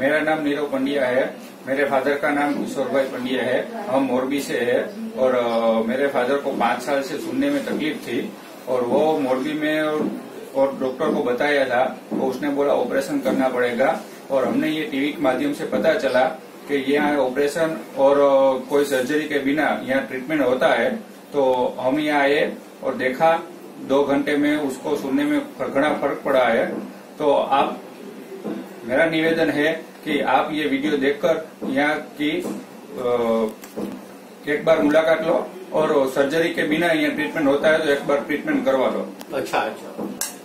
मेरा नाम नीरव पंड्या है। मेरे फादर का नाम किशोर भाई पंड्या है। हम मोरबी से है और मेरे फादर को 5 साल से सुनने में तकलीफ थी और वो मोरबी में और डॉक्टर को बताया था तो उसने बोला ऑपरेशन करना पड़ेगा। और हमने ये टीवी के माध्यम से पता चला कि यहाँ ऑपरेशन और कोई सर्जरी के बिना यहाँ ट्रीटमेंट होता है। तो हम यहाँ आए और देखा 2 घंटे में उसको सुनने में घना फर्क पड़ा है। तो आप मेरा निवेदन है कि आप ये वीडियो देखकर यहाँ की एक बार मुलाकात लो और सर्जरी के बिना यहाँ ट्रीटमेंट होता है तो एक बार ट्रीटमेंट करवा लो। अच्छा।